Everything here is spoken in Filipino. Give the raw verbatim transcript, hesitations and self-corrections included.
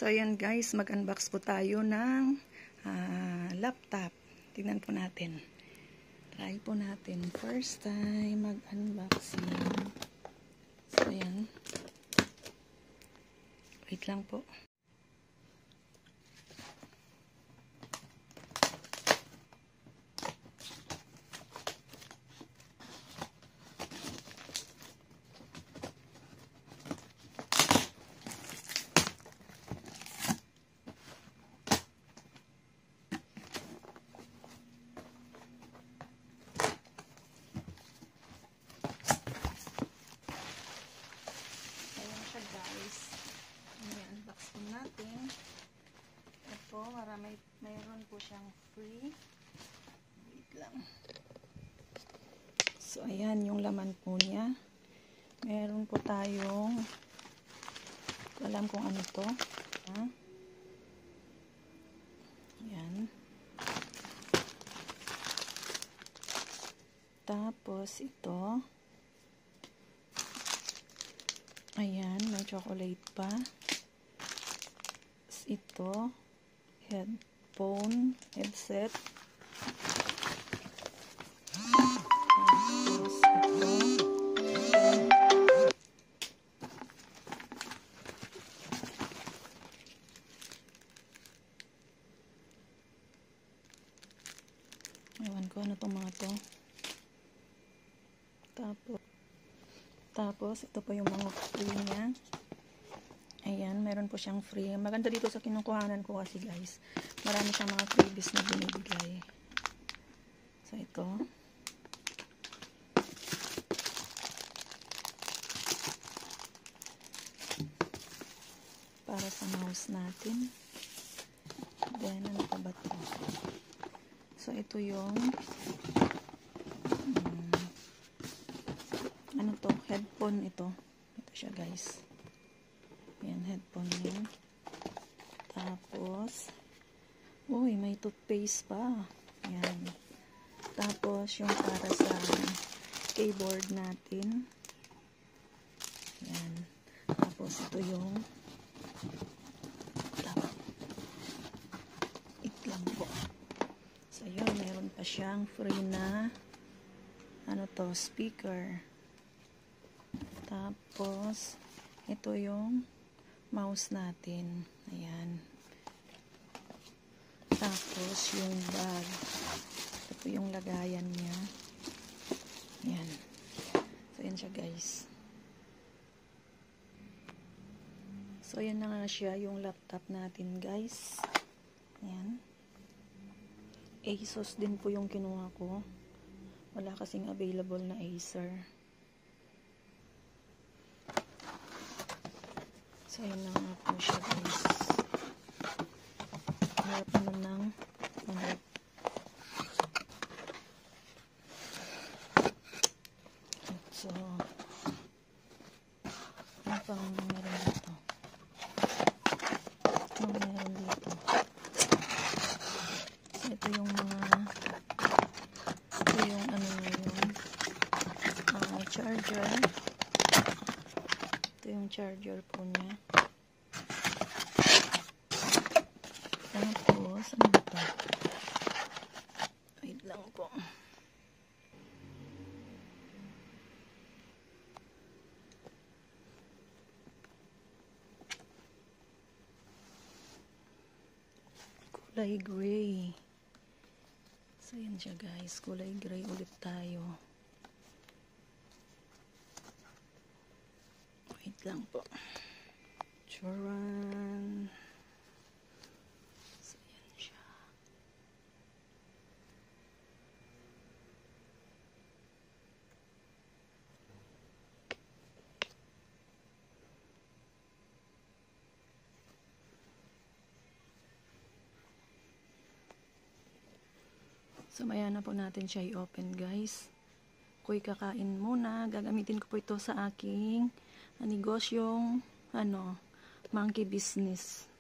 So, ayan guys, mag-unbox po tayo ng uh, laptop. Tingnan po natin. Try po natin. First time mag-unboxing. So, ayan. Wait lang po. Guys, i-unbox po natin. Ito, marami, mayroon po siyang free. Wait lang. So, ayan yung laman po niya. Meron po tayong, alam kung ano to. Ha? Ayan. Tapos, ito. Ayan, may chocolate pa. Ito, headphone, headset. Tapos ito. Ewan ko ano itong mga to. Tapos Tapos, ito po yung mga free niya. Ayan, meron po siyang free. Maganda dito sa kinukuhanan ko kasi guys. Marami siyang mga freebies na binibigay. So, ito. Para sa mouse natin. Then, ano pa ba ito? So, ito yung ano to, headphone ito. Ito siya guys. Ayan, headphone niya. Tapos, uy, may toothpaste pa. Ayan. Tapos, yung para sa keyboard natin. Ayan. Tapos, ito yung itlang po. So, yun, meron pa siyang free na ano to, speaker. Tapos, ito yung mouse natin. Ayan. Tapos, yung bag. Ito po yung lagayan niya. Ayan. So, ayan siya guys. So, ayan na nga siya yung laptop natin guys. Ayan. Asus din po yung kinuha ko. Wala kasing available na Acer. So, yun na nga po siya guys. Harap naman ng harap. So, ano pang meron dito? Ano meron dito? So, ito yung mga ito yung ano yung uh, charger. Ito yung charger po niya. Tapos, ano ba ito? Wait lang po. Kulay gray. So, yan siya guys. Kulay gray ulit tayo. Wait lang po. Charan. So, yan siya. So, maya na po natin siya i-open guys. Ako'y kakain muna. Gagamitin ko po ito sa aking negosyong ano, monkey business.